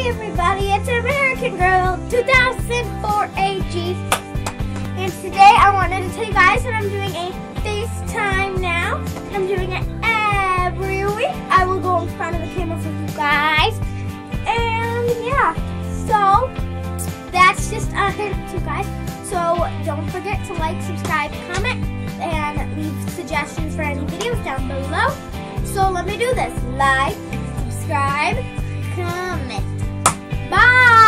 Hey everybody, it's American Girl 2004 AG, and today I wanted to tell you guys that I'm doing a FaceTime now. I'm doing it every week. I will go in front of the camera for you guys, and yeah, so that's just a hint to you guys. So don't forget to like, subscribe, comment, and leave suggestions for any videos down below. So let me do this. Like, subscribe, comment. Bye!